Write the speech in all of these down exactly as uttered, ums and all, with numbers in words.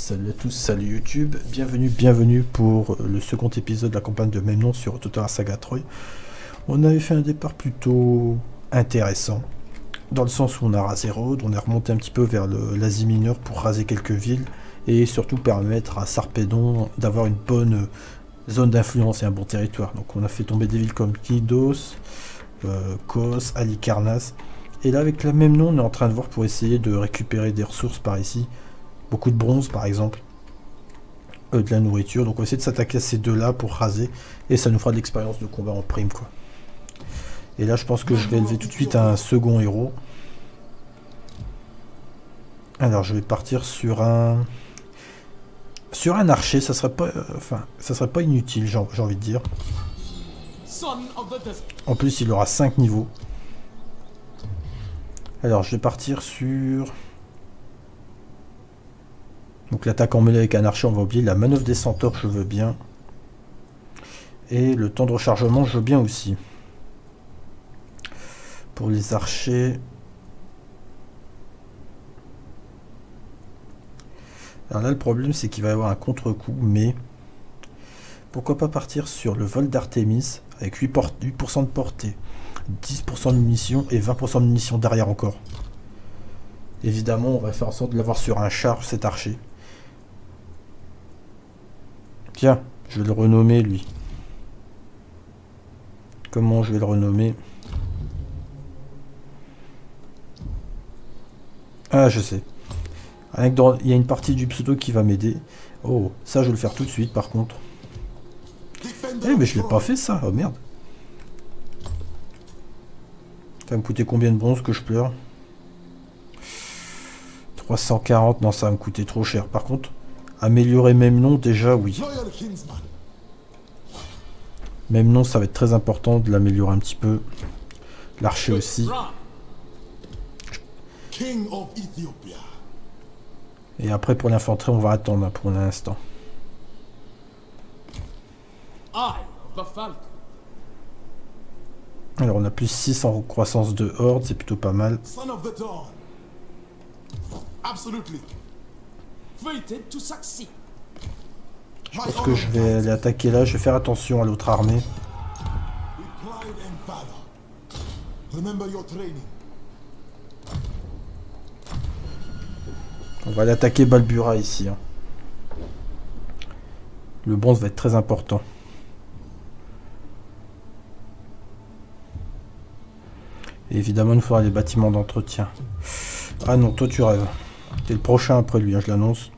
Salut à tous, salut YouTube, bienvenue, bienvenue pour le second épisode de la campagne de même nom sur Total Saga Troy. On avait fait un départ plutôt intéressant, dans le sens où on a rasé Rhodes, on est remonté un petit peu vers l'Asie mineure pour raser quelques villes, et surtout permettre à Sarpedon d'avoir une bonne zone d'influence et un bon territoire. Donc on a fait tomber des villes comme Knidos, euh, Kos, Halicarnasse, et là avec la même nom on est en train de voir pour essayer de récupérer des ressources par ici. Beaucoup de bronze par exemple, euh, de la nourriture, donc on va essayer de s'attaquer à ces deux là pour raser, et ça nous fera de l'expérience de combat en prime quoi. Et là je pense que je vais élever tout de suite un second héros. Alors je vais partir sur un sur un archer, ça serait pas euh, enfin ça serait pas inutile, j'ai envie de dire. En plus il aura cinq niveaux. Alors je vais partir sur donc l'attaque en mêlée avec un archer, on va oublier. La manœuvre des centaures, je veux bien. Et le temps de rechargement, je veux bien aussi. Pour les archers. Alors là, le problème, c'est qu'il va y avoir un contre-coup, mais pourquoi pas partir sur le vol d'Artémis avec huit pour cent de portée, dix pour cent de munitions et vingt pour cent de munitions derrière encore. Évidemment, on va faire en sorte de l'avoir sur un char, cet archer. Tiens, je vais le renommer lui. Comment je vais le renommer? Ah, je sais. Avec dans, il y a une partie du pseudo qui va m'aider. Oh, ça je vais le faire tout de suite par contre. Eh mais je l'ai pas fait ça, oh merde. Ça va me coûter combien de bronze que je pleure? trois cent quarante, non ça va me coûter trop cher. Par contre, améliorer même nom déjà oui. Même nom ça va être très important de l'améliorer un petit peu. L'archer aussi. Et après pour l'infanterie on va attendre pour l'instant. Alors on a plus six en croissance de horde, c'est plutôt pas mal. Je pense que je vais aller attaquer là, je vais faire attention à l'autre armée. On va aller attaquer Balbura ici. Hein. Le bronze va être très important. Et évidemment il nous faudra les bâtiments d'entretien. Ah non, toi tu rêves. T'es le prochain après lui, hein, je l'annonce.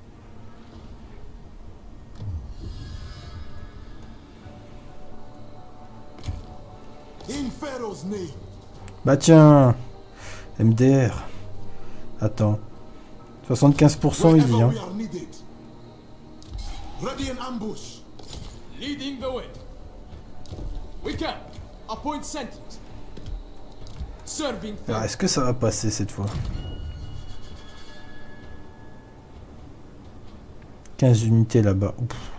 Bah tiens, M D R. Attends. soixante-quinze pour cent il dit. Hein. Alors est-ce que ça va passer cette fois? quinze unités là-bas.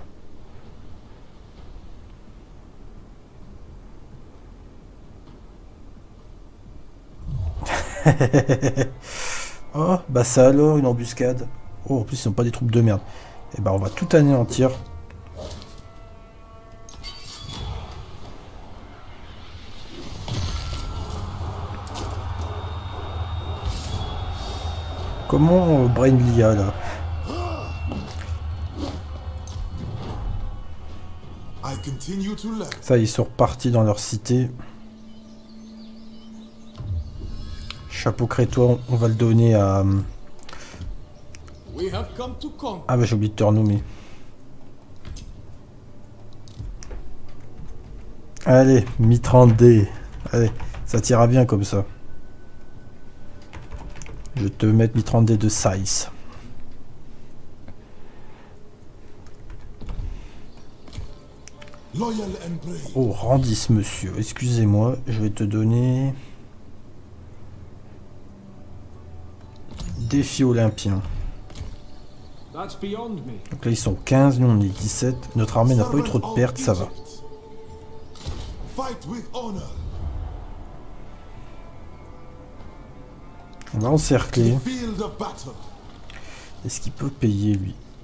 Oh, bah ça alors, une embuscade. Oh, en plus, ils sont pas des troupes de merde. Et bah, on va tout anéantir. Comment euh, Brain Lia là? Ça, ils sont repartis dans leur cité. Chapeau crétois, on va le donner à... Ah bah j'ai oublié de te renommer. Allez, Mi trente D. Allez, ça t'ira bien comme ça. Je vais te mettre Mi trente D de size. Oh, Randis, monsieur. Excusez-moi, je vais te donner... Défi olympien. Donc là ils sont quinze, nous on est dix-sept. Notre armée n'a pas eu trop de pertes, ça va. On va encercler. Est-ce qu'il peut payer lui?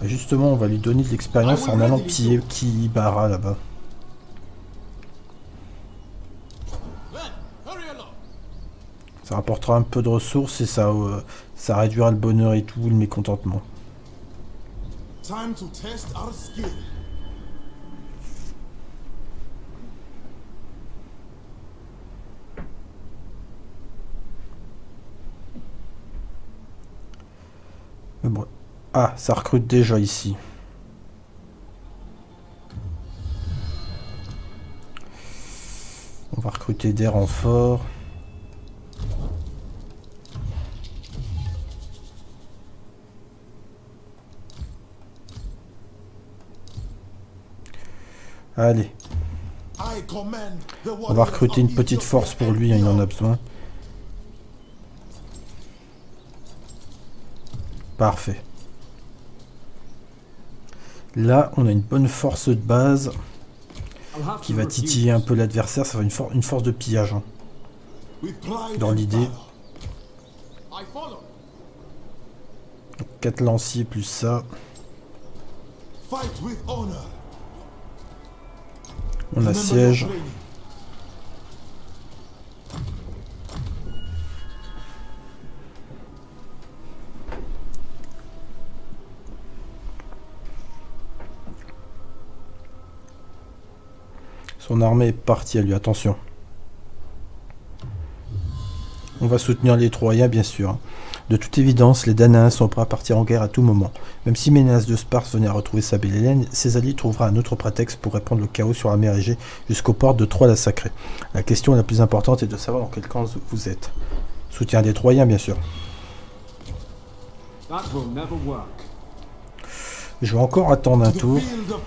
Justement, on va lui donner de l'expérience en allant piller Kibara là-bas. Ça rapportera un peu de ressources et ça, euh, ça réduira le bonheur et tout, le mécontentement. Time to test our skill. Mais bon. Ah, ça recrute déjà ici. On va recruter des renforts. Allez. On va recruter une petite force pour lui, hein, il en a besoin. Parfait. Là, on a une bonne force de base qui va titiller un peu l'adversaire. Ça va une, for une force de pillage. Hein, dans l'idée. quatre lanciers plus ça. On assiège. Son armée est partie à lui, attention. On va soutenir les Troyens, bien sûr. De toute évidence, les Danaens sont prêts à partir en guerre à tout moment. Même si Ménélas de Sparte venait à retrouver sa belle Hélène, ses alliés trouvera un autre prétexte pour répandre le chaos sur la mer Égée jusqu'aux portes de Troie la Sacrée. La question la plus importante est de savoir dans quel camp vous êtes. Soutien des Troyens, bien sûr. Je vais encore attendre un tour.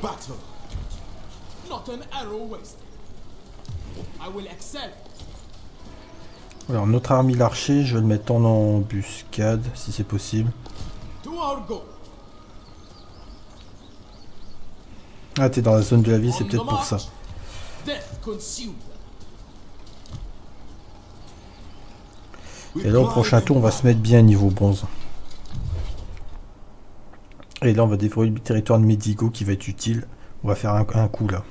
Alors notre armée l'archer, je vais le mettre en embuscade si c'est possible. Ah, t'es dans la zone de la vie, c'est peut-être pour ça. Et là au prochain tour on va se mettre bien niveau bronze. Et là on va dévorer le territoire de Médigo qui va être utile. On va faire un, un coup là.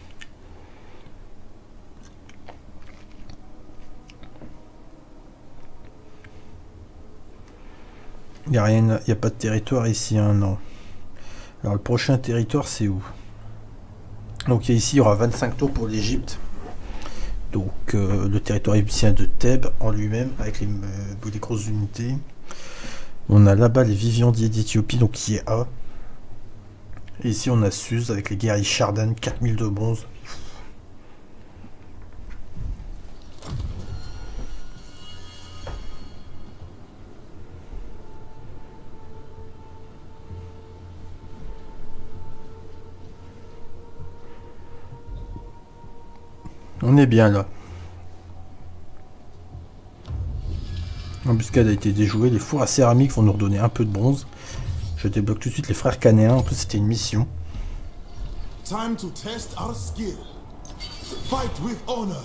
Il n'y a rien, il n'y a pas de territoire ici, hein, non. Alors le prochain territoire c'est où? Donc ici il y aura vingt-cinq tours pour l'Égypte. Donc euh, le territoire égyptien de Thèbes en lui-même avec les, euh, les grosses unités. On a là-bas les Viviandiers d'Éthiopie, donc qui est A. Et ici on a Suse avec les guerriers Chardan, quatre mille de bronze. On est bien là. L'embuscade a été déjouée. Les fours à céramique vont nous redonner un peu de bronze. Je débloque tout de suite les frères canéens. En plus, c'était une mission. Time to test our skill. Fight with honor.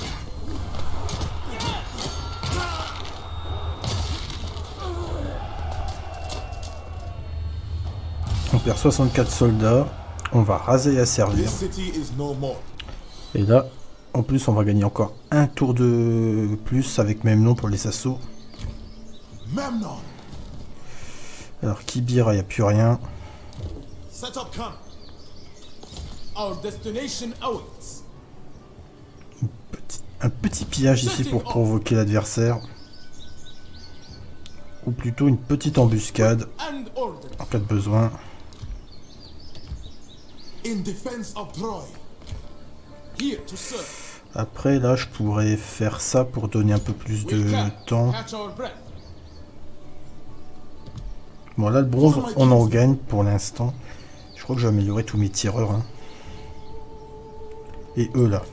On perd soixante-quatre soldats. On va raser et asservir. Et là, en plus, on va gagner encore un tour de plus avec Memnon pour les assauts. Alors, Kibira, il n'y a plus rien. Petit, un petit pillage ici pour provoquer l'adversaire. Ou plutôt une petite embuscade en cas de besoin. Après, là, je pourrais faire ça pour donner un peu plus de temps. Bon, là, le bronze, on en gagne pour l'instant. Je crois que je vais améliorer tous mes tireurs. Hein. Et eux, là.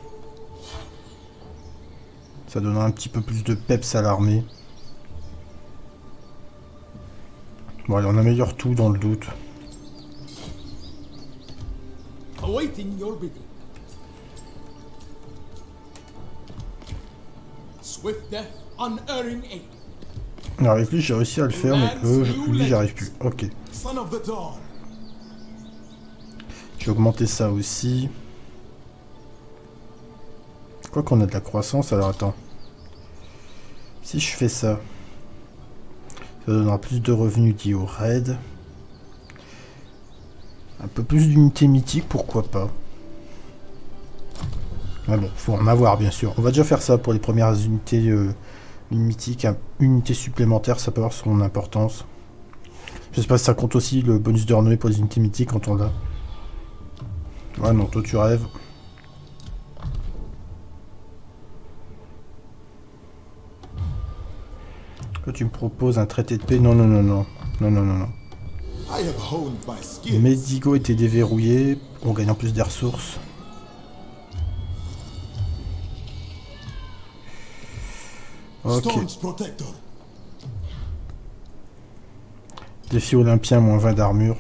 Ça donnera un petit peu plus de peps à l'armée. Bon, allez, on améliore tout dans le doute. Alors avec lui j'ai réussi à le faire, mais eux, lui j'arrive plus. Ok. Son of the dawn, Je vais augmenter ça aussi. Quoi qu'on a de la croissance, alors attends. Si je fais ça, ça donnera plus de revenus liés au raid. Un peu plus d'unités mythiques, pourquoi pas. Ah bon, faut en avoir bien sûr. On va déjà faire ça pour les premières unités euh, mythiques. Une unité supplémentaire, ça peut avoir son importance. Je sais pas si ça compte aussi le bonus de renommée pour les unités mythiques quand on l'a. Ah non, toi tu rêves. Toi tu me proposes un traité de paix. Non, non, non, non. Non, non, non, non. Medigo était déverrouillé. On gagne en plus des ressources. Ok. Défi olympien, moins vingt d'armure.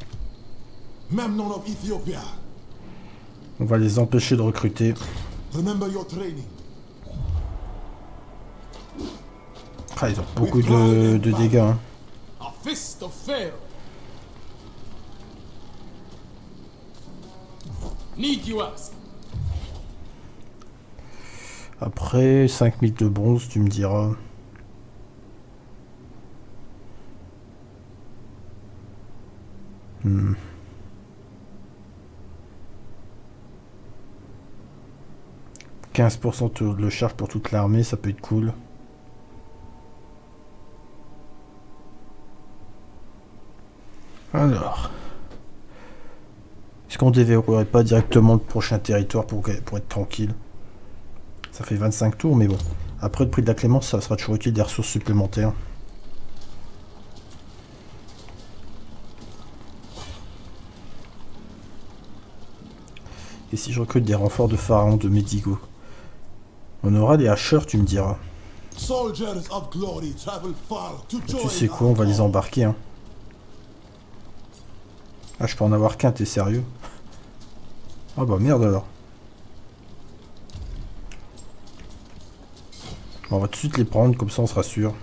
On va les empêcher de recruter. Ah, ils ont beaucoup de, de dégâts. Hein. Après, cinq mille de bronze, tu me diras. Hmm. quinze pour cent de charge pour toute l'armée, ça peut être cool. Alors, est-ce qu'on déverrouillerait pas directement le prochain territoire pour, pour être tranquille? Ça fait vingt-cinq tours, mais bon. Après le prix de la clémence, ça sera toujours utile des ressources supplémentaires. Et si je recrute des renforts de pharaon de Medigo? On aura des hacheurs, tu me diras. Tu sais quoi, on va les embarquer, hein. Ah, je peux en avoir qu'un, t'es sérieux? Ah bah merde alors. On va tout de suite les prendre, comme ça on sera sûr.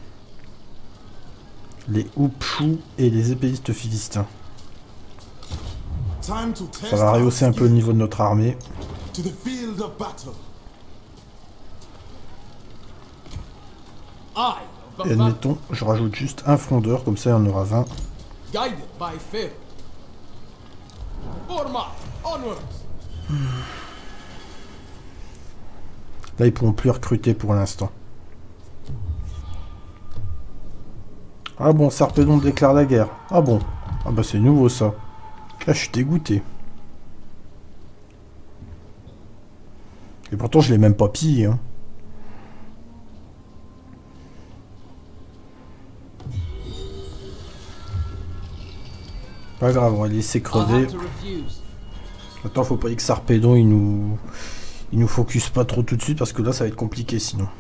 Les Houpchou et les épéistes philistins. Ça va rehausser un peu le niveau de notre armée. Et admettons, je rajoute juste un frondeur, comme ça il y en aura vingt. Là ils pourront plus recruter pour l'instant. Ah bon, Sarpedon déclare la guerre. Ah bon. Ah bah c'est nouveau ça. Là je suis dégoûté. Et pourtant je l'ai même pas pillé, hein. Pas grave, on va les laisser crever. Attends, faut pas que Sarpedon il nous... il nous focus pas trop tout de suite parce que là ça va être compliqué sinon.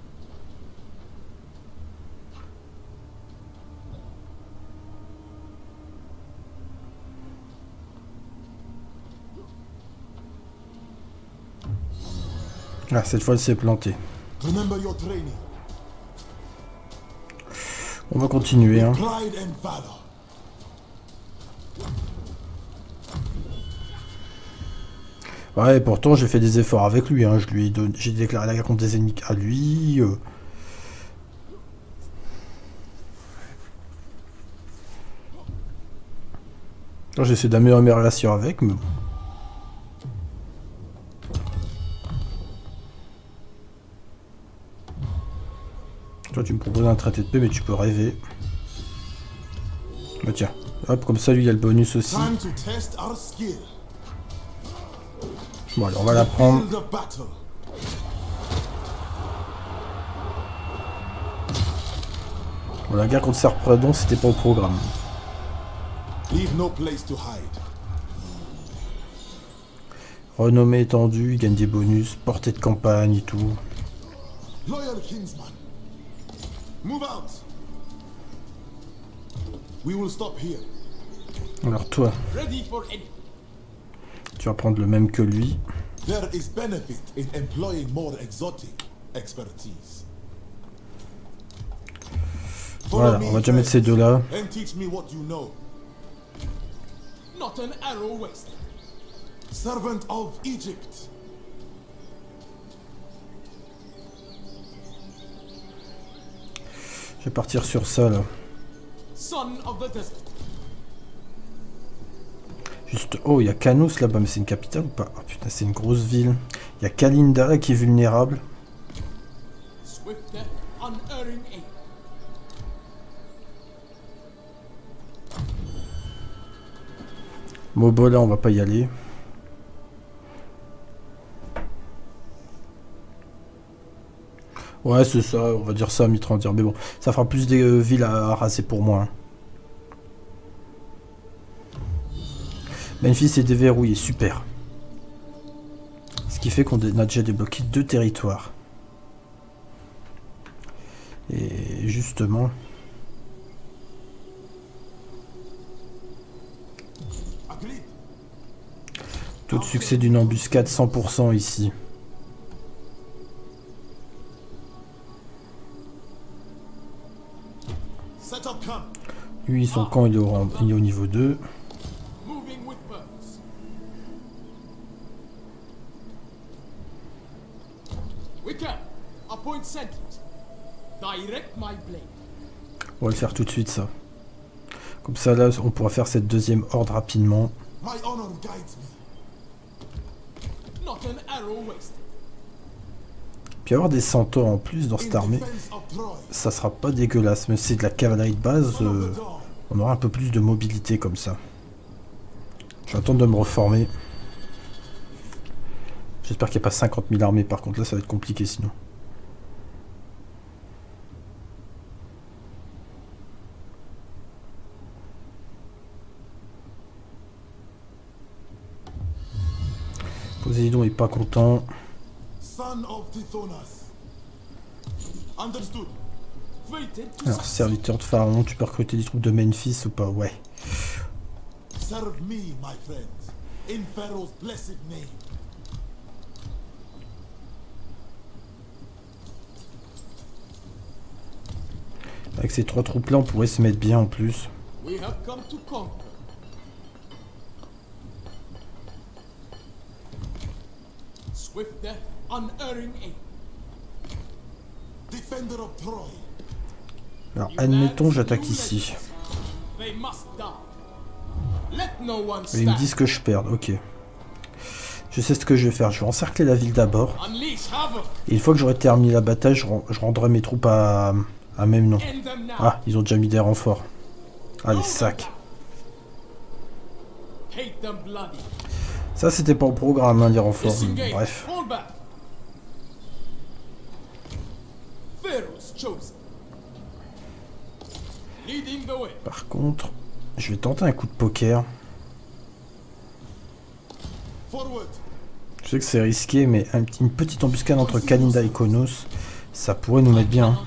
Ah, cette fois, elle s'est plantée. On va continuer, hein. Ouais, pourtant, j'ai fait des efforts avec lui, hein. Je lui ai donné... J'ai déclaré la guerre contre des ennemis à lui. Euh... J'essaie d'améliorer mes relations avec, mais... Toi, tu me proposes un traité de paix, mais tu peux rêver. Bah tiens, hop, comme ça, lui, il y a le bonus aussi. Bon, allez, on va la prendre. Bon, la guerre contre Sarpedon, c'était pas au programme. Renommée étendue, il gagne des bonus, portée de campagne et tout. Alors toi, tu vas prendre le même que lui. Voilà, on va déjà mettre ces deux là. Servant of Egypt. Je vais partir sur ça là. Son of the desert. Juste, oh, il y a Canous là-bas, mais c'est une capitale ou pas? Oh putain, c'est une grosse ville. Il y a Kalinda là qui est vulnérable. Swift death, unerring aim. Mobo là, on va pas y aller. Ouais, c'est ça, on va dire ça à Mitrandir. Mais bon, ça fera plus des euh, villes à, à raser pour moi. Hein. Memphis est déverrouillé, super. Ce qui fait qu'on a déjà débloqué deux territoires. Et justement... Taux de succès d'une embuscade cent pour cent ici. Lui, son camp il est au, il est au niveau deux. On va le faire tout de suite ça. Comme ça là on pourra faire cette deuxième horde rapidement. Puis avoir des centaures en plus dans cette armée, ça sera pas dégueulasse. Mais c'est de la cavalerie de base, euh, on aura un peu plus de mobilité comme ça. Je vais attendre de me reformer. J'espère qu'il n'y a pas cinquante mille armées par contre, là ça va être compliqué sinon. Poséidon est pas content. Alors, serviteur de Pharaon, tu peux recruter des troupes de Memphis ou pas? Ouais. Avec ces trois troupes là, on pourrait se mettre bien en plus. Swift death, unerring aim. Defender of Troy. Alors, admettons, j'attaque ici. They must die. Let no one Et ils me disent que je perde, ok. Je sais ce que je vais faire, je vais encercler la ville d'abord. Et une fois que j'aurai terminé la bataille, je, je rendrai mes troupes à, à même nom. Ah, ils ont déjà mis des renforts. Allez, sac. Ça, c'était pas au programme, hein, les renforts. Bref. Par contre, je vais tenter un coup de poker. Je sais que c'est risqué, mais un petit, une petite embuscade entre Kalinda et Konos, ça pourrait nous mettre bien.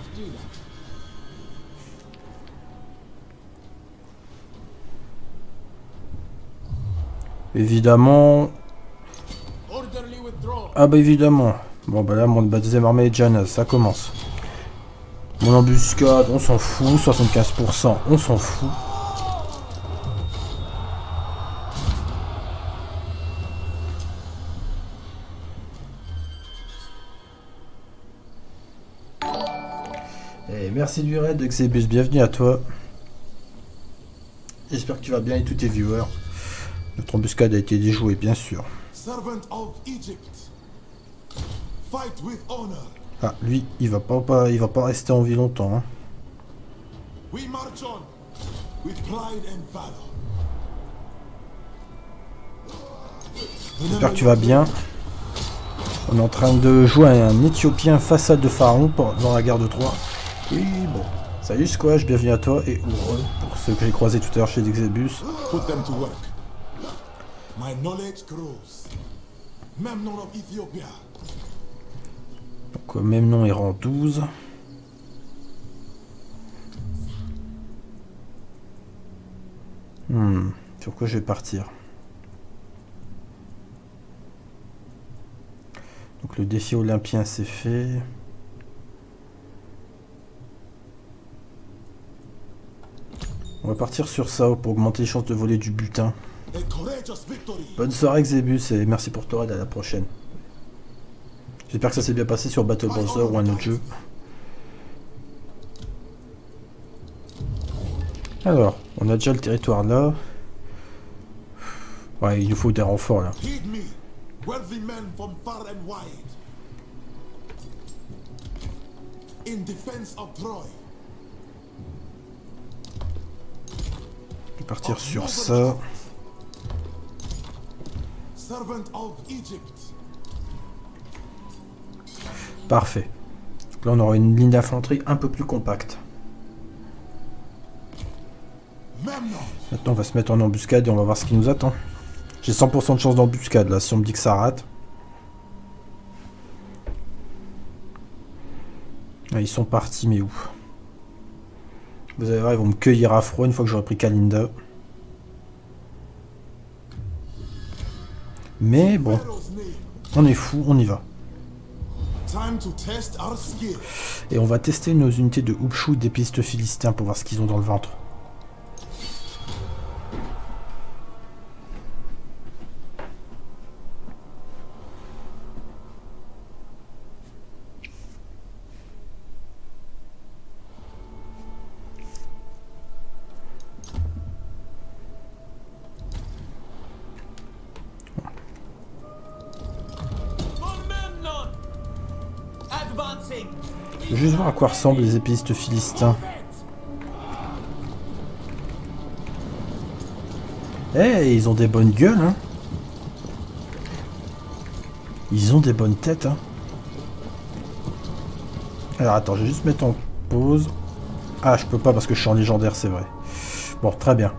Évidemment. Ah bah évidemment. Bon bah là mon deuxième armée est déjà naze, ça commence. Mon embuscade, on s'en fout, soixante-quinze pour cent, on s'en fout. Et merci du raid, Xebus, bienvenue à toi. J'espère que tu vas bien et tous tes viewers. Notre embuscade a été déjouée, bien sûr. Ah, lui, il va pas, pas, il va pas rester en vie longtemps. Hein. J'espère que tu vas bien. On est en train de jouer à un Éthiopien façade de Pharaon dans la guerre de Troie. Oui, bon. Salut Squash, bienvenue à toi et heureux pour ceux que j'ai croisés tout à l'heure chez Xebus. My knowledge grows. Memnon of Ethiopia. Donc Memnon est rang douze. Hmm, sur quoi je vais partir? Donc le défi olympien c'est fait. On va partir sur ça pour augmenter les chances de voler du butin. A courageous victory. Bonne soirée Xebus et merci pour ton aide, à la prochaine. J'espère que ça s'est bien passé sur Battle Browser ou un autre jeu. Alors, on a déjà le territoire là. Ouais, il nous faut des renforts là. Heed me, wealthy men from far and wide. In defense of Troy. Je vais partir sur ça. Servant of Egypt. Parfait. Donc là on aura une ligne d'infanterie un peu plus compacte. Memnon. Maintenant on va se mettre en embuscade et on va voir ce qui nous attend. J'ai cent pour cent de chance d'embuscade là, si on me dit que ça rate. Ah, ils sont partis, mais où? Vous allez voir, ils vont me cueillir à froid une fois que j'aurai pris Kalinda. Mais bon, on est fou, on y va. Time to test our skill. Et on va tester nos unités de Houpchou des pistes philistins pour voir ce qu'ils ont dans le ventre. Je veux juste voir à quoi ressemblent les épistes philistins. Eh, hey, ils ont des bonnes gueules, hein. Ils ont des bonnes têtes, hein. Alors attends, je vais juste mettre en pause. Ah, je peux pas parce que je suis en légendaire, c'est vrai. Bon, très bien.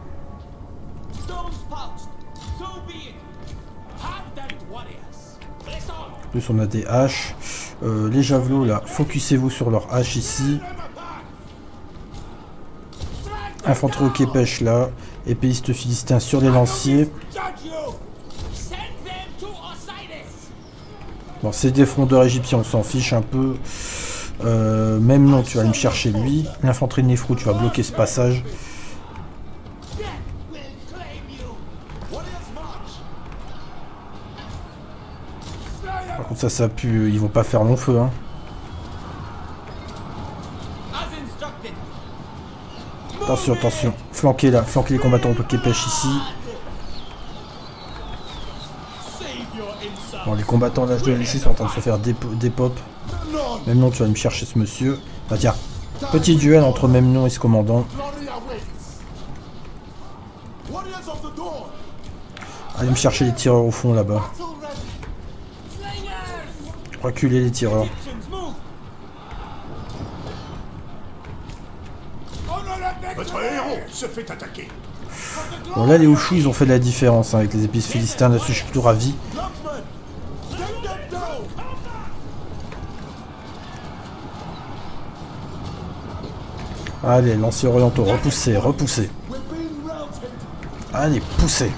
En plus, on a des haches. Euh, les javelots, là, focussez-vous sur leurs haches ici. Infanterie au képèche, là. Épéistes philistins sur les lanciers. Bon, c'est des frondeurs égyptiens, on s'en fiche un peu. Euh, même non, tu vas aller me chercher lui. L'infanterie de Nefrou, tu vas bloquer ce passage. Par contre, ça, ça pue. Ils vont pas faire long feu, hein. Attention, attention. Flanquez là, flanquez les combattants au képèche ici. Bon, les combattants d'âge de ici sont en train de se faire des, des pop. Memnon, tu vas aller me chercher ce monsieur. Bah tiens, petit duel entre Memnon et ce commandant. Allez me chercher les tireurs au fond là-bas. Reculez les tireurs. Votre héros se fait attaquer. Bon là les Houpchou ils ont fait de la différence hein, avec les épices philistins, là-dessus je suis plutôt ravi. Allez, lanciers orientaux, repoussez, repoussez. Allez, poussez.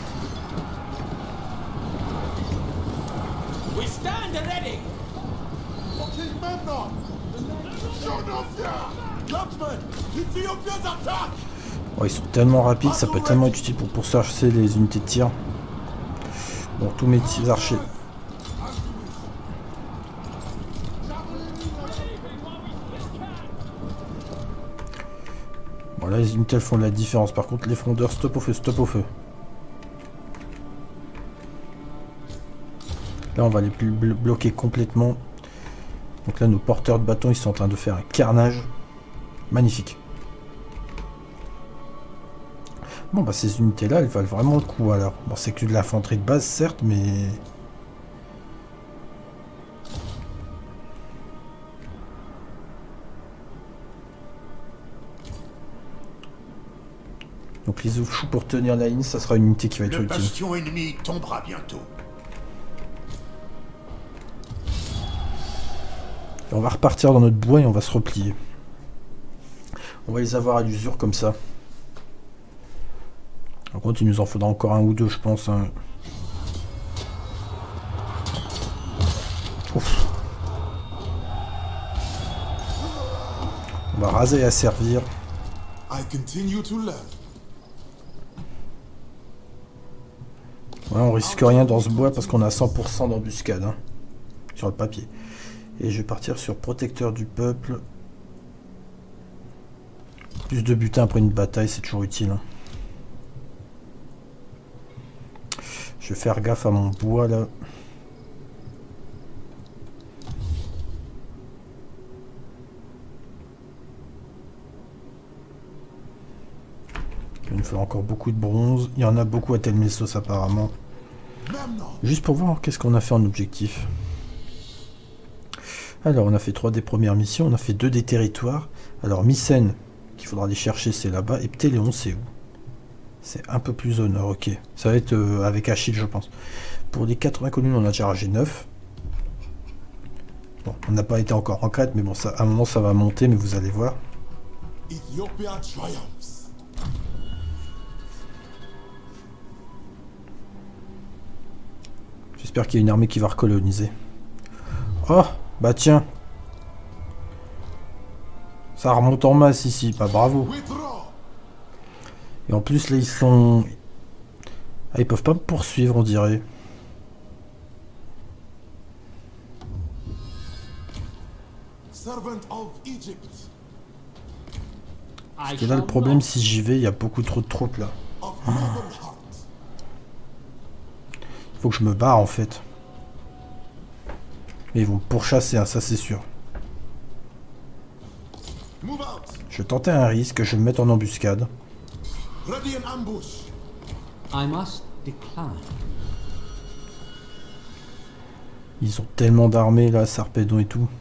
Oh, ils sont tellement rapides, ça peut tellement être utile pour pourchasser les unités de tir. Bon, tous mes petits archers. Bon, là, les unités font de la différence. Par contre, les frondeurs, stop au feu, stop au feu. Là, on va les blo bloquer complètement. Donc là, nos porteurs de bâtons, ils sont en train de faire un carnage. Magnifique. Bon, bah ces unités-là, elles valent vraiment le coup, alors. Bon, c'est que de l'infanterie de base, certes, mais... Donc les Houpchou, pour tenir la ligne, ça sera une unité qui va être Le utile. bastion ennemi tombera bientôt. Et on va repartir dans notre bois et on va se replier. On va les avoir à l'usure comme ça. Par contre, il nous en faudra encore un ou deux, je pense. Hein. Ouf. On va raser et asservir. I continue to learn. Ouais, on risque rien dans ce bois parce qu'on a cent pour cent d'embuscade hein, sur le papier. Et je vais partir sur protecteur du peuple. Plus de butin après une bataille, c'est toujours utile. Hein. Je vais faire gaffe à mon bois là. Il nous faut encore beaucoup de bronze. Il y en a beaucoup à Telmessos apparemment. Juste pour voir qu'est-ce qu'on a fait en objectif. Alors on a fait trois des premières missions. On a fait deux des territoires. Alors Mycène, qu'il faudra aller chercher, c'est là-bas. Et Ptéléon, c'est où? C'est un peu plus au nord, ok. Ça va être euh, avec Achille, je pense. Pour les quatre-vingts communes, on a déjà rangé neuf. Bon, on n'a pas été encore en Crète, mais bon, ça, à un moment ça va monter, mais vous allez voir. Ethiopia triumphs. J'espère qu'il y a une armée qui va recoloniser. Oh, bah tiens. Ça remonte en masse ici, bah bravo. Et en plus là ils sont... Ah, ils peuvent pas me poursuivre on dirait. Parce que là le problème si j'y vais, il y a beaucoup trop de troupes là. Faut que je me barre en fait. Mais ils vont me pourchasser, hein, ça c'est sûr. Je vais tenter un risque, je vais me mettre en embuscade. I must decline. Ils ont tellement d'armées là, Sarpedon et tout.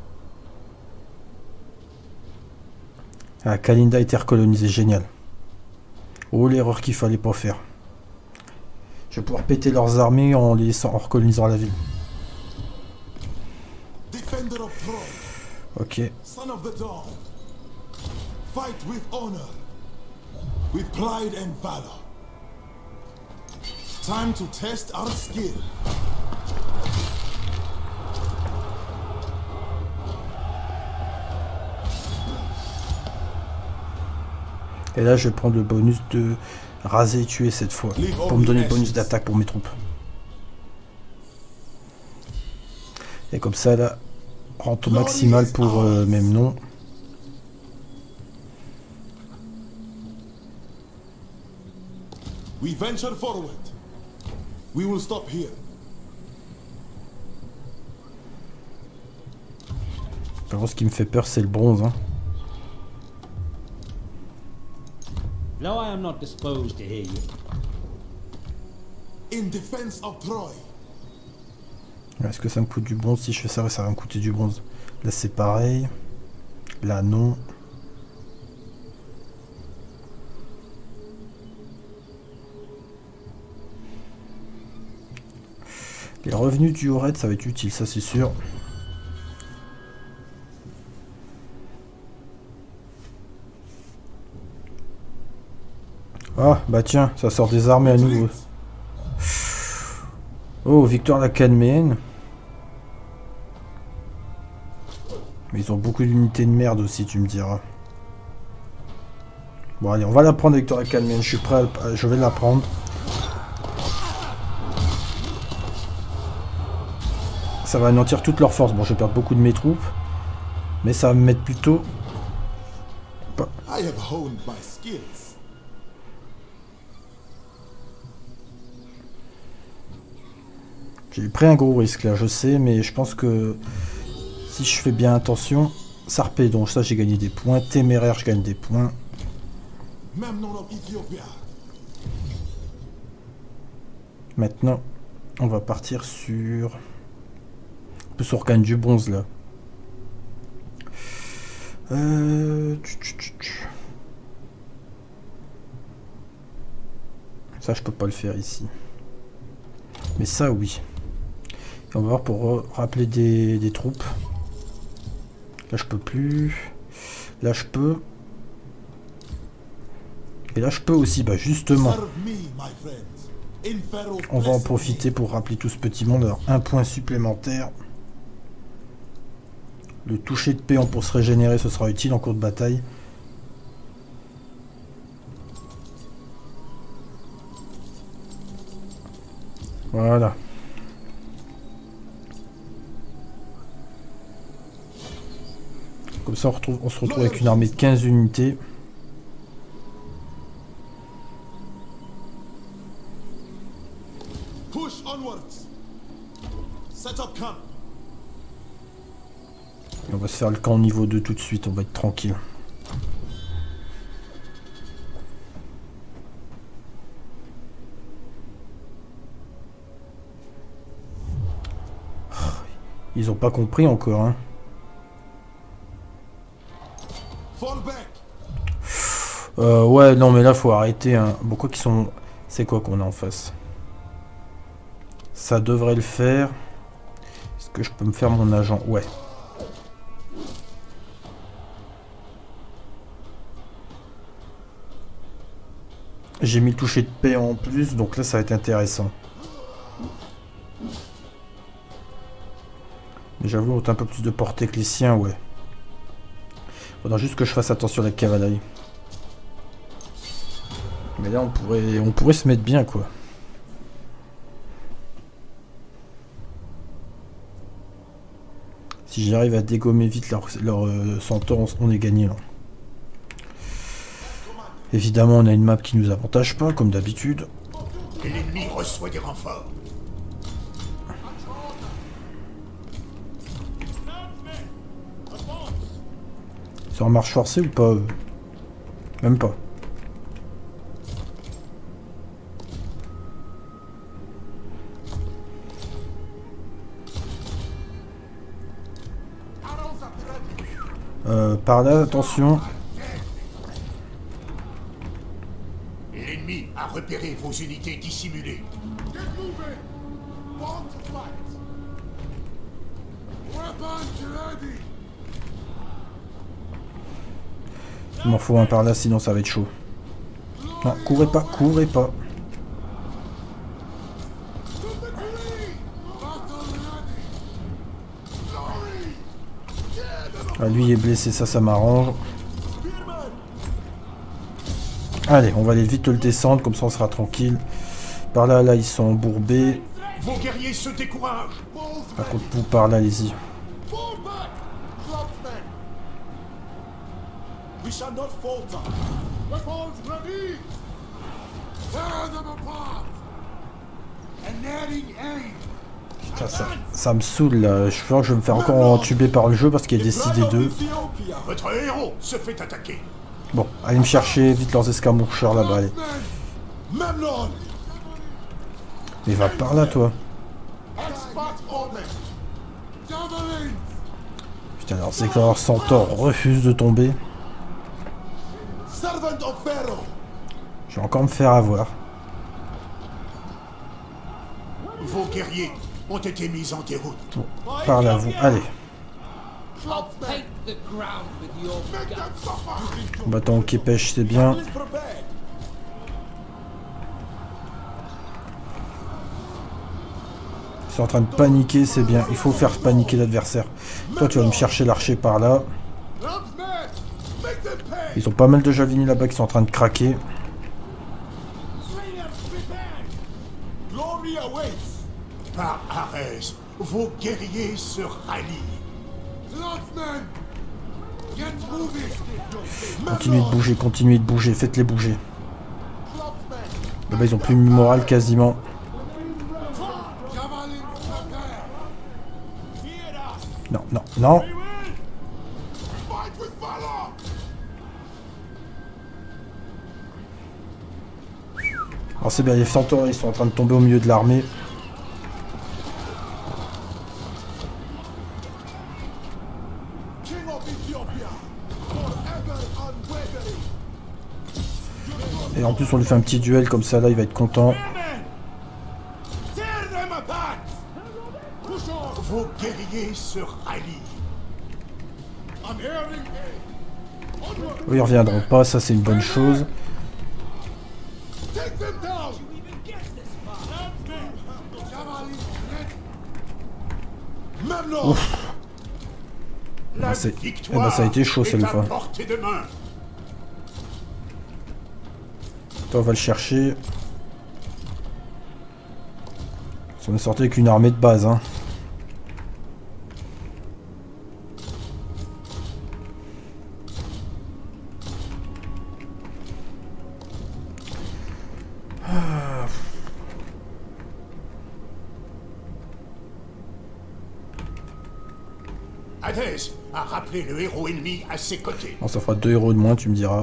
Ah, Kalinda a été recolonisée, génial. Oh l'erreur qu'il fallait pas faire. Je vais pouvoir péter leurs armées en les laissant, en recolonisant la ville. Ok. Fight with honor, with pride and valor. Time to test our skill. Et là, je vais prendre le bonus de raser et tuer cette fois, pour me donner le bonus d'attaque pour mes troupes. Et comme ça, là, rente au maximal pour euh, Memnon. We venture forward. We will stop here. Par contre, ce qui me fait peur, c'est le bronze. Hein. No, I am not disposed to hear you. In defense of Troy. Est-ce que ça me coûte du bronze? Si je fais ça, ça va me coûter du bronze. Là, c'est pareil. Là, non. Les revenus du Haut-Raid, ça va être utile, ça c'est sûr. Ah, bah tiens, ça sort des armées à nouveau. Oh, victoire lacadémienne. Mais ils ont beaucoup d'unités de merde aussi, tu me diras. Bon, allez, on va la prendre, victoire lacadémienne. Je suis prêt à... Je vais la prendre. Ça va anéantir toute leur force. Bon, je vais perdre beaucoup de mes troupes. Mais ça va me mettre plutôt... Pas... I have honed my skills. J'ai pris un gros risque là, je sais, mais je pense que si je fais bien attention, Sarpedon, ça j'ai gagné des points, Téméraire, je gagne des points. Maintenant, on va partir sur... Un peu sur gagne du bronze là. Euh... Ça, je peux pas le faire ici. Mais ça, oui. Et on va voir pour rappeler des, des troupes. Là, je peux plus. Là, je peux. Et là, je peux aussi. Bah, justement. On va en profiter pour rappeler tout ce petit monde. Alors, un point supplémentaire. Le toucher de péon pour se régénérer, ce sera utile en cours de bataille. Voilà. Comme ça on, retrouve, on se retrouve avec une armée de quinze unités. Push onwards. Set up camp. Et on va se faire le camp au niveau deux tout de suite, on va être tranquille. Ils ont pas compris encore, hein. Fall back. Euh, ouais, non, mais là, faut arrêter, hein. Bon, quoi qu'ils sont... C'est quoi qu'on a en face? Ça devrait le faire. Est-ce que je peux me faire mon agent? Ouais. J'ai mis le toucher de paix en plus, donc là, ça va être intéressant. Mais j'avoue, on a un peu plus de portée que les siens, ouais. Faudra juste que je fasse attention à la cavalerie. Mais là, on pourrait, on pourrait se mettre bien, quoi. Si j'arrive à dégommer vite leur, leur euh, centaure, on est gagné, là. Évidemment, on a une map qui nous avantage pas, comme d'habitude. L'ennemi reçoit des renforts. C'est en marche forcée ou pas? Même pas. Euh, par là, attention. L'ennemi a repéré vos unités dissimulées. Get moving. Born to fight. Weapons ready. Il m'en faut un par là, sinon ça va être chaud. Non, courez pas, courez pas. Ah, lui il est blessé, ça, ça m'arrange. Allez, on va aller vite le descendre, comme ça on sera tranquille. Par là, là, ils sont embourbés. Vos guerriers se découragent. Par contre, vous, par là, allez-y. Fall back. Clubsmen. We shall not falter. Weapons ready. Tear them apart. Unerring aim. Putain, ça, ça me saoule là. Je crois que je vais me faire encore entuber par le jeu parce qu'il a décidé d'eux. Votre héros se fait attaquer. Bon, allez me chercher vite leurs escarmoucheurs là-bas, allez. Mais va par là, toi. Putain, alors c'est que leur centaure refuse de tomber. Je vais encore me faire avoir. Vos guerriers ont été mis en déroute. Bon, par là, vous, allez. Combattant qui pêche, c'est bien. Ils sont en train de paniquer, c'est bien. Il faut faire paniquer l'adversaire. Toi, tu vas me chercher l'archer par là. Ils ont pas mal de javelins là-bas qui sont en train de craquer. Par Arès, vos guerriers se rallient. Continuez de bouger, continuez de bouger, faites-les bouger. Là-bas, ils ont plus de morale quasiment. Non, non, non. Alors c'est bien, les centaures, ils sont en train de tomber au milieu de l'armée. Et en plus on lui fait un petit duel comme ça, là il va être content. Vos guerriers se rallient. Eux ils reviendront pas, ça c'est une bonne chose. Ouf. La c'est- eh victoire ben, ça a été chaud, est cette à fois. portée de main. Toi, on va le chercher. On est sorti avec une armée de base, hein. Hadès a rappelé le héros ennemi à ses côtés. Bon, ça fera deux héros de moins, tu me diras.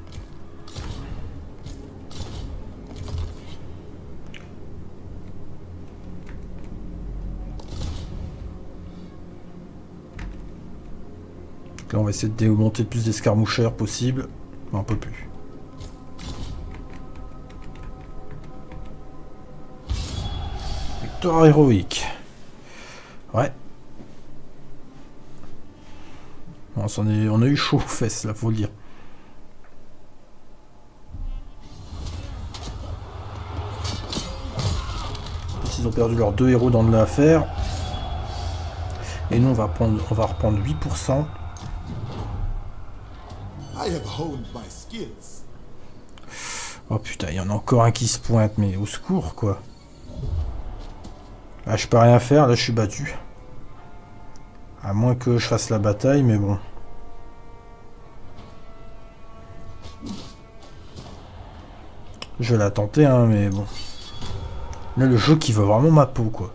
Donc là, on va essayer de démonter le plus d'escarmoucheurs possible. Mais on peut plus. Victoire héroïque. Ouais. On, s'en est, on a eu chaud aux fesses, là, faut le dire. Ils ont perdu leurs deux héros dans de l'affaire. Et nous, on va, prendre, on va reprendre huit pour cent. I have honed my skills. Oh putain, il y en a encore un qui se pointe, mais au secours, quoi. Là, je peux rien faire, là, je suis battu. À moins que je fasse la bataille, mais bon. Je vais la tenter, hein, mais bon. Là, le jeu qui veut vraiment ma peau, quoi.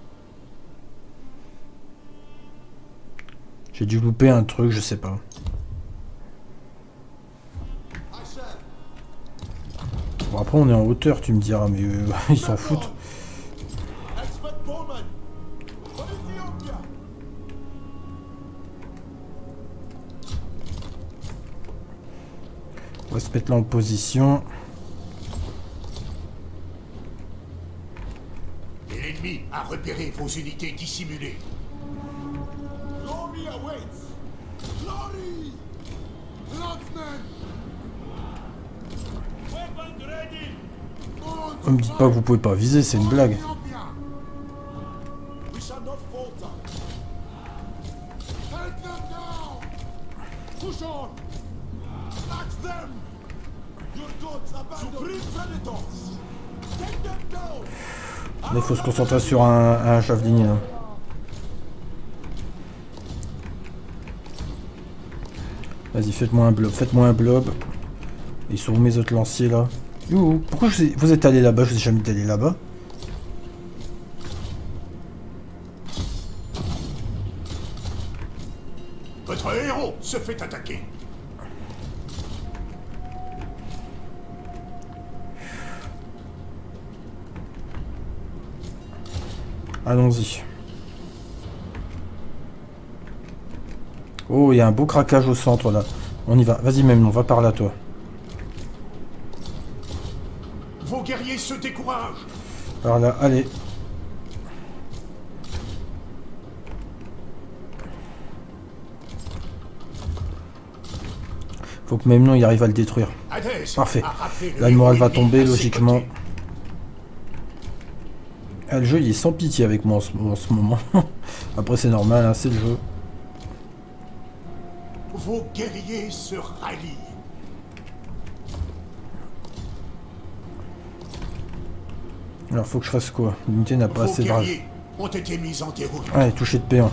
J'ai dû louper un truc, je sais pas. Bon, après, on est en hauteur, tu me diras, mais euh, ils s'en foutent. On va se mettre là en position. L'ennemi a repéré vos unités dissimulées. Glory awaits. Glory! Landsmen! Weapons ready! Ne me dites pas que vous pouvez pas viser, c'est une blague. We shall not falter. Take them down! Push on! Axe them! Your gods abandoned! Supreme predators! Take them down! Là, il faut se concentrer sur un, un javelin. Hein. Vas-y, faites-moi un blob, faites-moi un blob. Ils sont où mes autres lanciers là? Youhou, pourquoi je vous, ai, vous êtes allé là-bas? Je vous ai jamais dit d'aller là-bas. Votre héros se fait attaquer. Allons-y. Oh, il y a un beau craquage au centre là. On y va. Vas-y même, on va par là toi. Vos guerriers se découragent. Par là, allez. Faut que même non, il arrive à le détruire. Hadès Parfait. a rappelé le Là, le moral héros va tomber ennemi à ses logiquement. côtés. Ah, le jeu il est sans pitié avec moi en ce, en ce moment. Après c'est normal, hein, c'est le jeu. Vos guerriers se rallient. Alors faut que je fasse quoi? L'unité n'a pas Vos assez de rage. guerriers ont été mis en déroute. Allez, toucher de péon.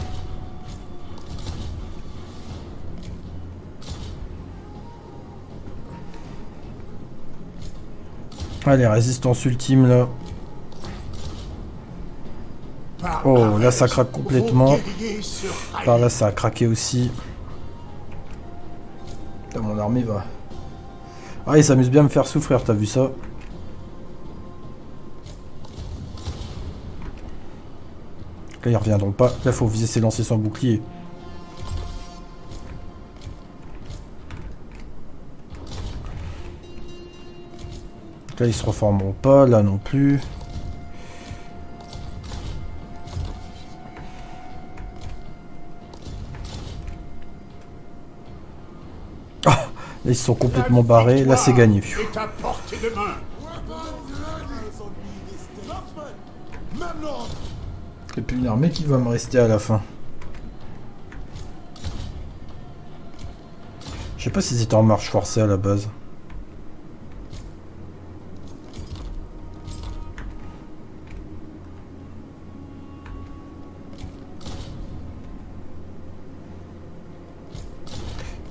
Allez, résistance ultime là. Par Oh, Hadès, là, ça craque complètement. vos guerriers se rallient. Par là, ça a craqué aussi. Putain, mon armée va... Ah, il s'amuse bien à me faire souffrir, t'as vu ça? Là, ils reviendront pas. Là, faut viser ses lanciers sans bouclier. Là, ils se reformeront pas. Là non plus. Ah, là, ils sont complètement barrés. Là, c'est gagné. Est à portée de main. Et puis une armée qui va me rester à la fin. Je sais pas s'ils étaient en marche forcée à la base.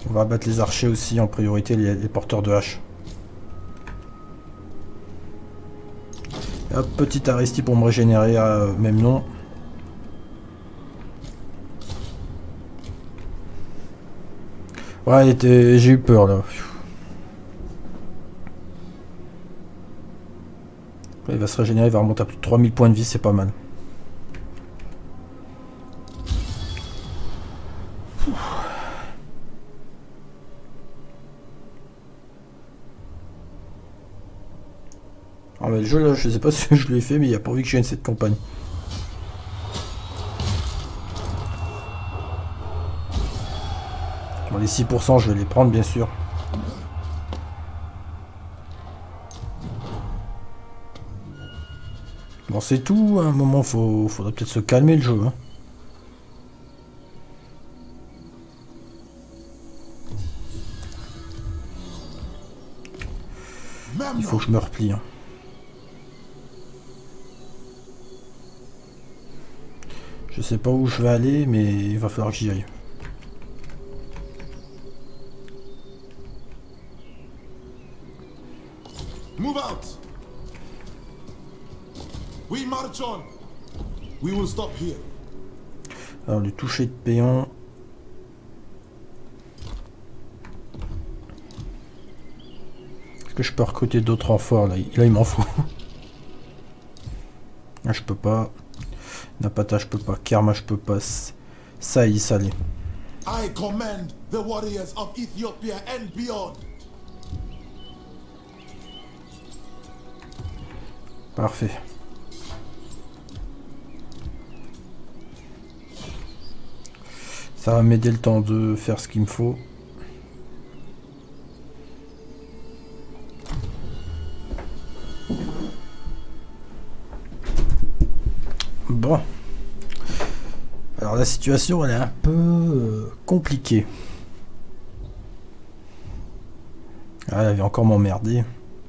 On va abattre les archers aussi, en priorité les, les porteurs de hache. Hop, petit Aristi pour me régénérer à même nom. Ouais, j'ai eu peur là. Il va se régénérer, il va remonter à plus de trois mille points de vie, c'est pas mal. Ah mais le jeu là, je sais pas si je l'ai fait, mais il a pas envie que je gagne cette campagne. Bon, les six pour cent, je vais les prendre bien sûr. Bon, c'est tout, à un moment, faut, faudra peut-être se calmer le jeu. Hein. Il faut que je me replie. Hein. Je sais pas où je vais aller, mais il va falloir que j'y aille. Move out. We march on. We will stop here. Alors le toucher de péon. Est-ce que je peux recruter d'autres renforts là? Là il m'en faut. Là je peux pas. Napata je peux pas. Kerma je peux pas. Saï Salé. I command the warriors of Ethiopia and beyond. Parfait. Ça va m'aider le temps de faire ce qu'il me faut. Bon. Alors la situation elle est un peu euh, compliquée. Ah, elle avait encore m'emmerder.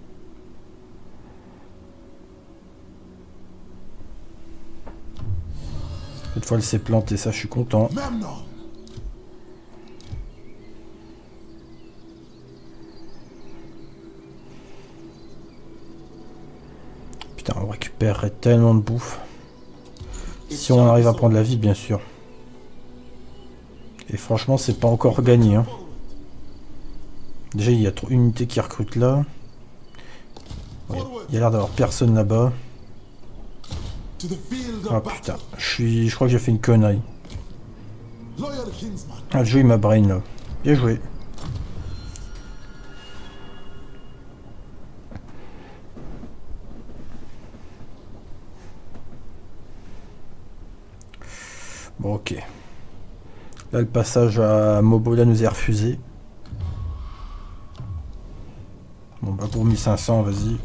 Cette fois elle s'est plantée, ça je suis content. Putain, on récupérerait tellement de bouffe. Si on arrive à prendre la vie, bien sûr. Et franchement, c'est pas encore gagné. Hein. Déjà, il y a trop une unité qui recrute là. Ouais, il y a l'air d'avoir personne là-bas. Ah putain, je suis, je crois que j'ai fait une connerie. Ah, le jeu il m'a brain là. Bien joué. Bon, ok. Là, le passage à Mobola nous est refusé. Bon, bah pour mille cinq cents, vas-y.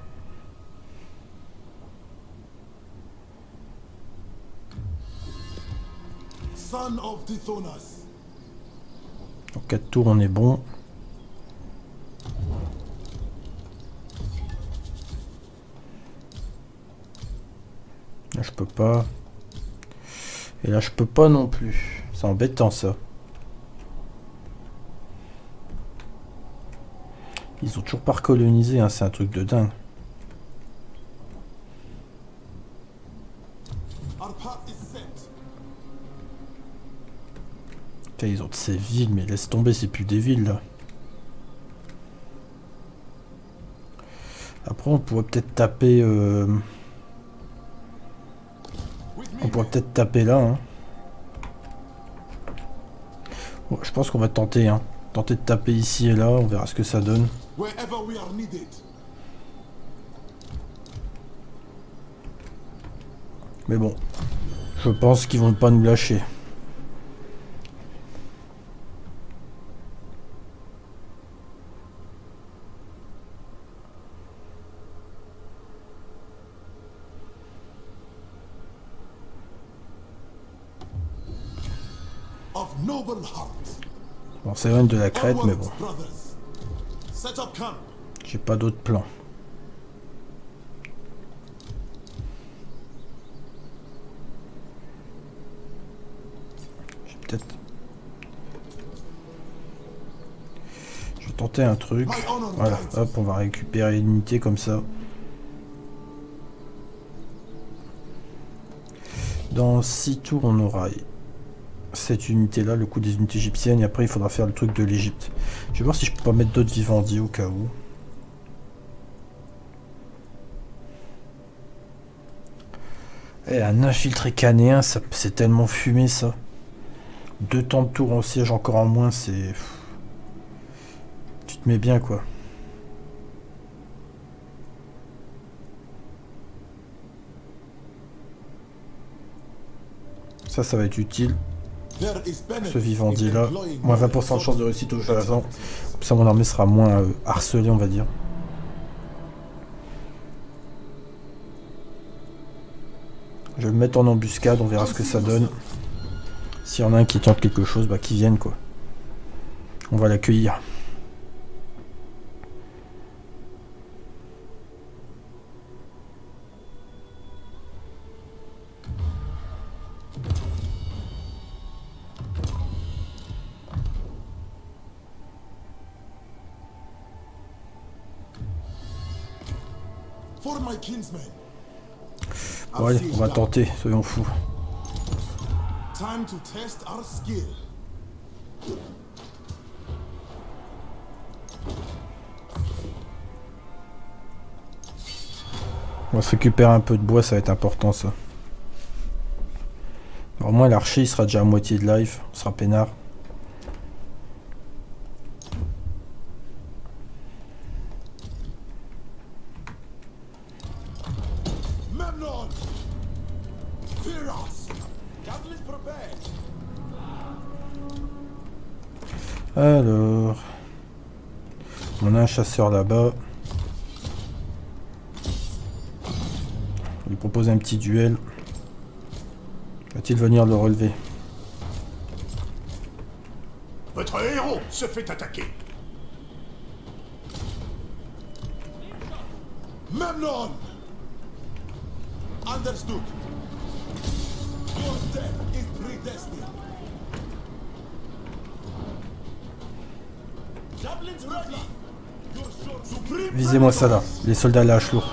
En quatre tours, on est bon. Là, je peux pas. Et là, je peux pas non plus. C'est embêtant, ça. Ils ont toujours pas recolonisé, hein. C'est un truc de dingue. Putain, ils ont de ces villes, mais laisse tomber, c'est plus des villes, là. Après, on pourrait peut-être taper... Euh... On pourrait peut-être taper là, hein. Bon, je pense qu'on va tenter, hein. Tenter de taper ici et là, on verra ce que ça donne. Mais bon, je pense qu'ils vont pas nous lâcher. Bon, c'est loin de la crête, mais bon. J'ai pas d'autre plan. J'ai peut-être... tenter un truc. Voilà, hop, on va récupérer une unité comme ça. Dans six tours, on aura cette unité-là, le coup des unités égyptiennes, et après il faudra faire le truc de l'Égypte. Je vais voir si je peux pas mettre d'autres vivandiers au cas où. Et un infiltré canéen, ça, c'est tellement fumé ça. Deux temps de tour en siège encore en moins, c'est... Tu te mets bien quoi. Ça, ça va être utile. Ce vivandier là. Moins vingt pour cent de chance de réussite au jeu avant. Comme ça, mon armée sera moins euh, harcelée, on va dire. Je vais me mettre en embuscade, on verra ce que ça donne. S'il y en a un qui tente quelque chose, bah qu'il vienne quoi. On va l'accueillir. For my kinsmen. Bon allez, on va tenter, soyons fous. Time to test our skill. On va se récupérer un peu de bois, ça va être important ça. Alors, au moins l'archer il sera déjà à moitié de life, on sera peinard. Memnon! Fear us! Javelins prepared! Alors... On a un chasseur là-bas. On lui propose un petit duel. Va-t-il venir le relever? Votre héros se fait attaquer. Memnon! Understood. Your death is predestined. Javelins ready. Your sword supreme. Visez-moi ça là, les soldats lâches lourds.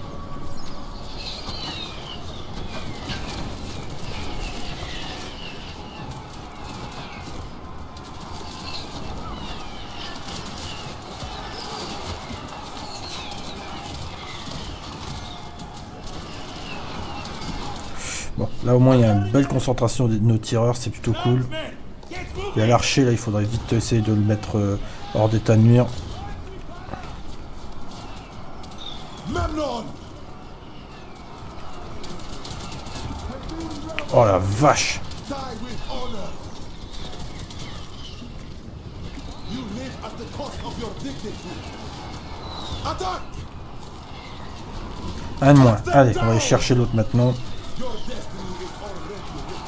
Bon, là au moins il y a une belle concentration de nos tireurs, c'est plutôt cool. Il y a l'archer là, il faudrait vite essayer de le mettre euh, hors d'état de nuire. Memnon! Oh la vache! Die with honor. You live at the cost of your dignity. Attack! Un de moins. Allez, on va aller chercher l'autre maintenant. Your destiny is already written.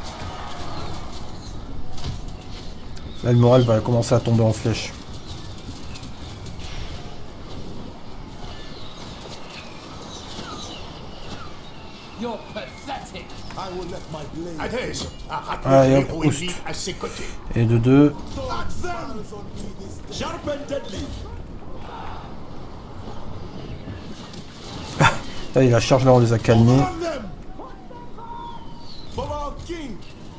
Là le moral va commencer à tomber en flèche. You're pathetic. I will let my blade. Hadès a rappelé Allez, hop, l'héros oust. ennemi à ses côtés. Et de deux. Axe them! On me this day. Sharp and deadly. Là, la charge là, on les a calmés. On them! For our king!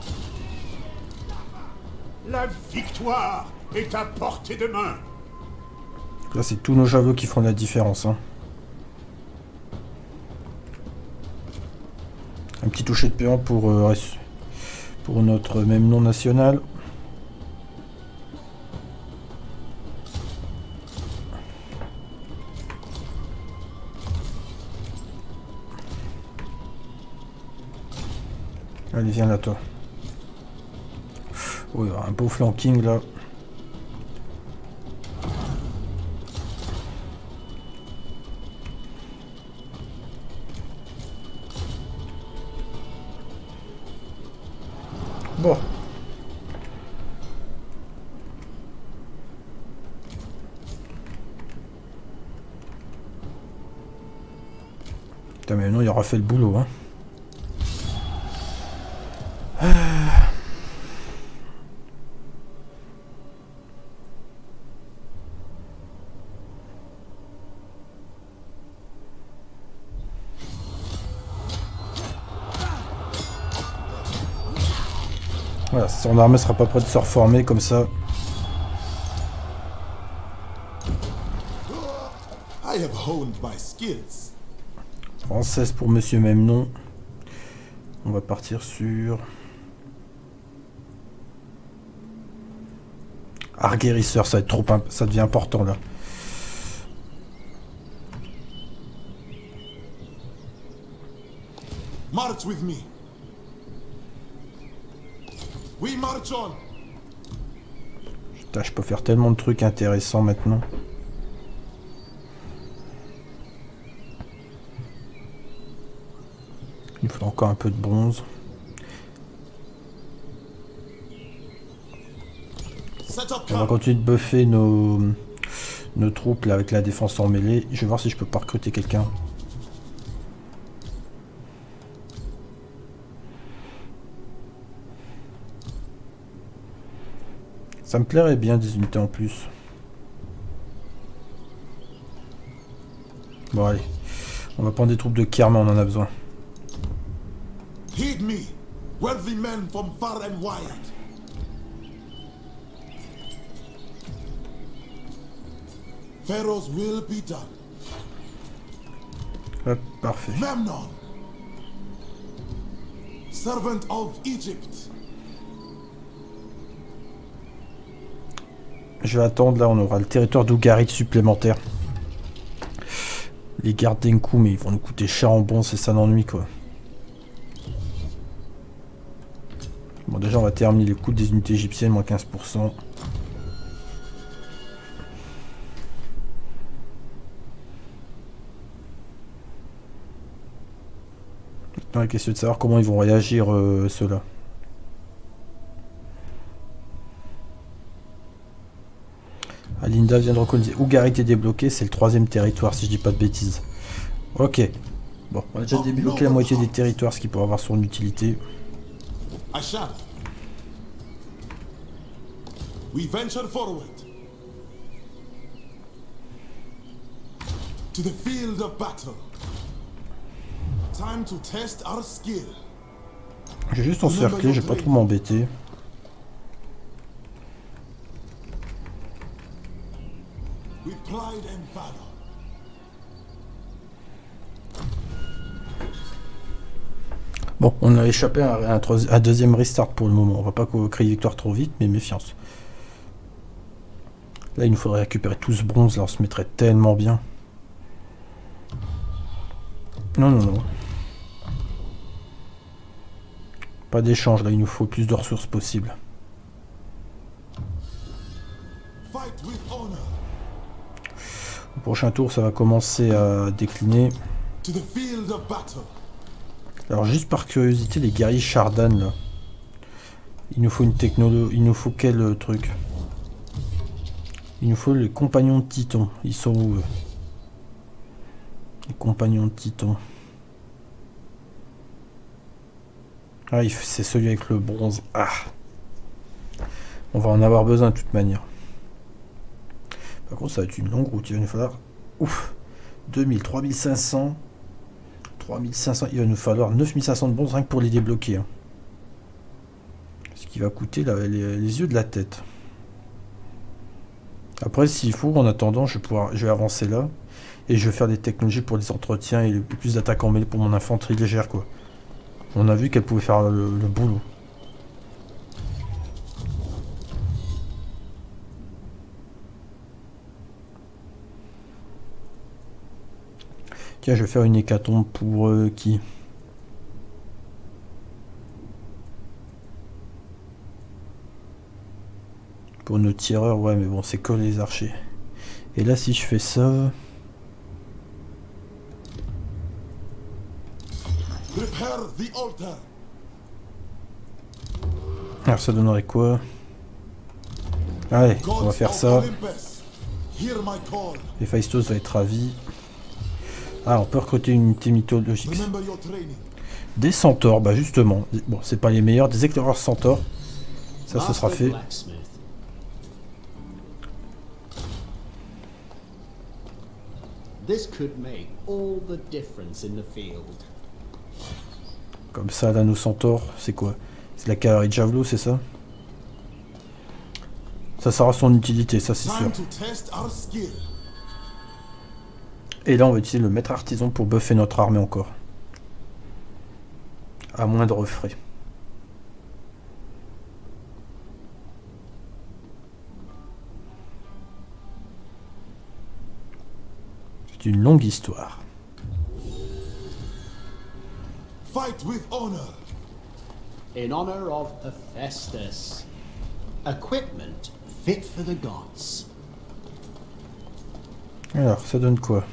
La victoire est à portée de main. Là, c'est tous nos javelots qui font la différence. Hein. Un petit toucher de péant pour, euh, pour notre même nom national. Allez, viens là, toi. Oh, il y aura un beau flanking là. Bon. Putain, mais non, il aura fait le boulot, hein. Voilà, son armée sera pas prête de se reformer comme ça. I have honed my skills. Française pour Monsieur Memnon. On va partir sur... Art guérisseur, ça va être trop... ça devient important là. March with me. We march on. Putain, je peux faire tellement de trucs intéressants maintenant. Il faut encore un peu de bronze. On va continuer de buffer nos, nos troupes là, avec la défense en mêlée. Je vais voir si je peux pas recruter quelqu'un. Ça me plairait bien des unités en plus. Bon allez, on va prendre des troupes de Kerma, on en a besoin. Heed me, wealthy men from far and wide. Pharaoh's will be done. Hop, parfait. Memnon, servant of Egypt. Je vais attendre, là on aura le territoire d'Ougarit supplémentaire. Les gardes d'Enku, mais ils vont nous coûter cher en bon, c'est ça l'ennui quoi. Bon déjà on va terminer les coûts des unités égyptiennes, moins quinze pour cent. Maintenant la question de savoir comment ils vont réagir euh, ceux-là. Alinda vient de reconnaître. Ougarit est débloqué, c'est le troisième territoire si je dis pas de bêtises. Ok. Bon, on a déjà débloqué la moitié des territoires, ce qui pourrait avoir son utilité. I shall. We venture forward to the field of battle. Time to test our skill. Je vais juste encercler, je vais pas trop m'embêter. With pride and valor. Bon, on a échappé à un, à un deuxième restart pour le moment. On va pas créer victoire trop vite, mais méfiance. Là, il nous faudrait récupérer tout ce bronze. Là, on se mettrait tellement bien. Non, non, non. Pas d'échange. Là, il nous faut plus de ressources possibles. Fight with honor. Au prochain tour, ça va commencer à décliner. To the field of battle. Alors, juste par curiosité, les guerriers Shardan, là. Il nous faut une technologie. Il nous faut quel truc? Il nous faut les compagnons de Titon. Ils sont où eux? Les compagnons de Titon. Ah, c'est celui avec le bronze. Ah. On va en avoir besoin de toute manière. Par contre, ça va être une longue route. Il va nous falloir... Ouf. deux mille, trois mille cinq cents. trois mille cinq cents. Il va nous falloir neuf mille cinq cents de bronze rien que pour les débloquer. Hein. Ce qui va coûter là, les, les yeux de la tête. Après, s'il faut, en attendant, je vais, pouvoir, je vais avancer là. Et je vais faire des technologies pour les entretiens et plus d'attaques en mêlée pour mon infanterie légère, quoi. On a vu qu'elle pouvait faire le, le boulot. Tiens, je vais faire une hécatombe pour euh, qui? Pour nos tireurs, ouais, mais bon, c'est que les archers. Et là, si je fais ça... Prepare the altar. Alors, ça donnerait quoi? Allez, on va faire ça. Héphaïstos va être ravi. Ah, on peut recruter une unité mythologique. Des centaures, bah justement. Bon, c'est pas les meilleurs. Des éclaireurs centaures. Ça, ce sera fait. Comme ça, là, nos centaures, c'est quoi? C'est la cavalerie de javelot, c'est ça? Ça sera son utilité, ça c'est sûr. Time to test our skill. Et là on va utiliser le maître artisan pour buffer notre armée encore. À moindre frais. C'est une longue histoire. Fight with honor. In honor of Hephaestus. Equipment fit for the gods. Alors, ça donne quoi?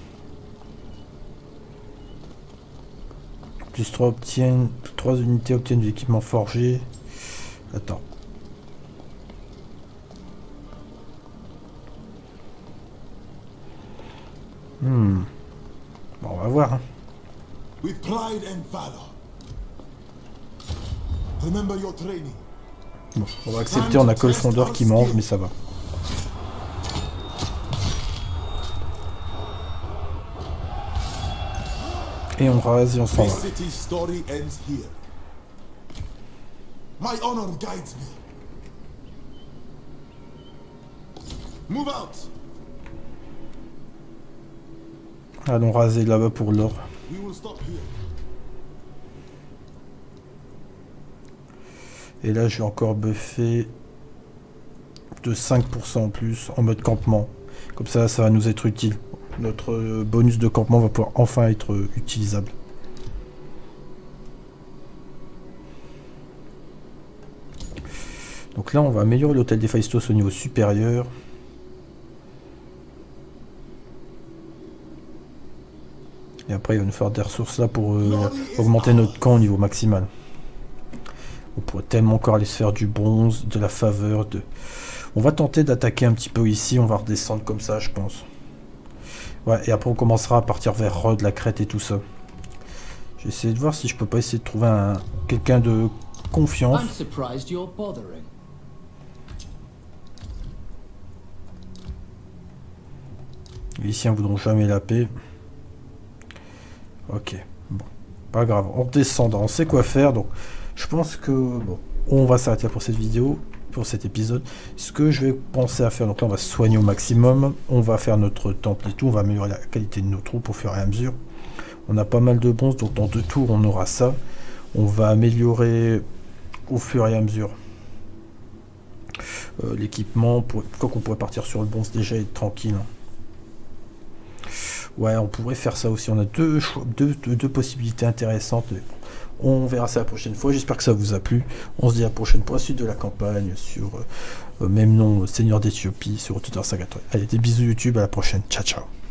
Plus trois obtiennent. trois unités obtiennent du équipement forgé. Attends. Hmm. Bon, on va voir. Hein. With pride and valor. Remember your training. Bon, on va accepter, on a que le fondeur qui mange, mais ça va. Et on rase et on s'en va. This city's story ends here. My honor guides me. Move out. Allons raser là-bas pour l'or. We will stop here. Et là, je vais encore buffer de cinq pour cent en plus en mode campement. Comme ça, ça va nous être utile. Notre bonus de campement va pouvoir enfin être utilisable. Donc là, on va améliorer l'hôtel d'Héphaïstos au niveau supérieur. Et après, il va nous faire des ressources là pour euh, augmenter notre camp au niveau maximal. On pourrait tellement encore aller se faire du bronze, de la faveur. De... On va tenter d'attaquer un petit peu ici. On va redescendre comme ça, je pense. Ouais, et après on commencera à partir vers Rhodes, la Crète et tout ça. J'ai essayé de voir si je peux pas essayer de trouver un quelqu'un de confiance. I'm surprised you're bothering. Les Lyciens voudront jamais la paix. Ok, bon, pas grave. En descendant, on sait quoi faire. Donc, je pense que bon, on va s'arrêter là pour cette vidéo, pour cet épisode. Ce que je vais penser à faire, donc là, on va se soigner au maximum. On va faire notre temple et tout. On va améliorer la qualité de nos troupes au fur et à mesure. On a pas mal de bronze, donc dans deux tours, on aura ça. On va améliorer au fur et à mesure euh, l'équipement. Pour... Quoi qu'on pourrait partir sur le bronze déjà et être tranquille. Ouais, on pourrait faire ça aussi. On a deux, choix, deux, deux, deux possibilités intéressantes. On verra ça la prochaine fois. J'espère que ça vous a plu. On se dit à la prochaine pour la suite de la campagne sur euh, même nom, Seigneur d'Éthiopie, sur Tutor Saga trois. Allez, des bisous YouTube. À la prochaine. Ciao, ciao.